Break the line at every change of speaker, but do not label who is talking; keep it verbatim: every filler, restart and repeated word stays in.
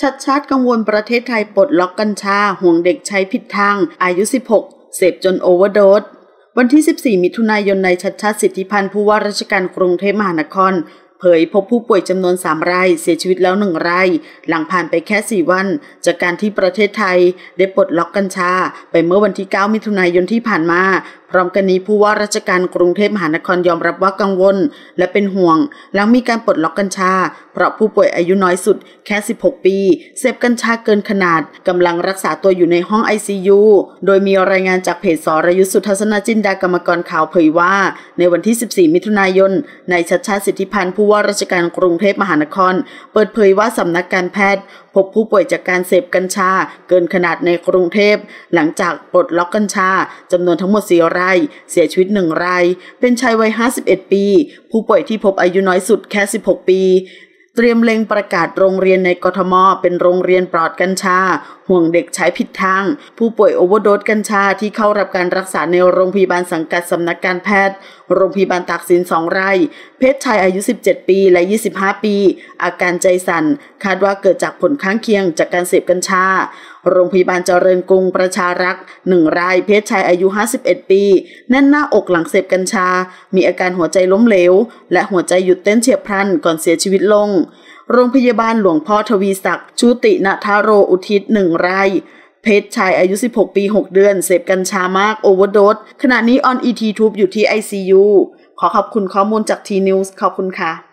ชัดชาติกังวลประเทศไทยปลดล็อกกัญชาห่วงเด็กใช้ผิดทางอายุสิบหกเสพจนโอเวอร์โดสวันที่สิบสี่มิถุนายนนายชัดชาติสิทธิพันธ์ผู้ว่าราชการกรุงเทพมหานครเผยพบผู้ป่วยจำนวนสามรายเสียชีวิตแล้วหนึ่งรายหลังผ่านไปแค่สี่วันจากการที่ประเทศไทยได้ปลดล็อกกัญชาไปเมื่อวันที่เก้ามิถุนายนที่ผ่านมาพร้อมกันนี้ผู้ว่าราชการกรุงเทพมหานครยอมรับว่ากังวลและเป็นห่วงหลังมีการปลดล็อกกัญชาเพราะผู้ป่วยอายุน้อยสุดแค่สิบหกปีเสพกัญชาเกินขนาดกำลังรักษาตัวอยู่ในห้อง ไอ ซี ยู โดยมีรายงานจากเพจสรยุทธสุทัศนจินดากรรมกรข่าวเผยว่าในวันที่สิบสี่มิถุนายนนายชัดชาติสิทธิพันธ์ผู้ว่าราชการกรุงเทพมหานครเปิดเผยว่าสำนักการแพทย์พบผู้ป่วยจากการเสพกัญชาเกินขนาดในกรุงเทพหลังจากปลดล็อกกัญชาจำนวนทั้งหมดสี่รายเสียชีวิตหนึ่งรายเป็นชายวัยห้าสิบเอ็ดปีผู้ป่วยที่พบอายุน้อยสุดแค่สิบหกปีเตรียมเล็งประกาศโรงเรียนในกทมเป็นโรงเรียนปลอดกัญชาห่วงเด็กใช้ผิดทางผู้ป่วยโอเวอร์โดสกัญชาที่เข้ารับการรักษาในโรงพยาบาลสังกัดสำนักการแพทย์โรงพยาบาลตากสินสองรายเพศชายอายุสิบเจ็ดปีและยี่สิบห้าปีอาการใจสั่นคาดว่าเกิดจากผลข้างเคียงจากการเสพกัญชาโรงพยาบาลเจริญกรุงประชารักษ์หนึ่งรายเพศชายอายุห้าสิบเอ็ดปีแน่นหน้าอกหลังเสพกัญชามีอาการหัวใจล้มเหลวและหัวใจหยุดเต้นเฉียบพลันก่อนเสียชีวิตลงโรงพยาบาลหลวงพ่อทวีศักดิ์ชุติณทโรอุทิศหนึ่งรายเพศชายอายุสิบหกปีหกเดือนเสพกัญชามากโอเวอร์โดสขณะนี้ออน อี ที ทูบ อยู่ที่ ไอ ซี ยู ขอขอบคุณข้อมูลจาก ที นิวส์ ขอบคุณค่ะ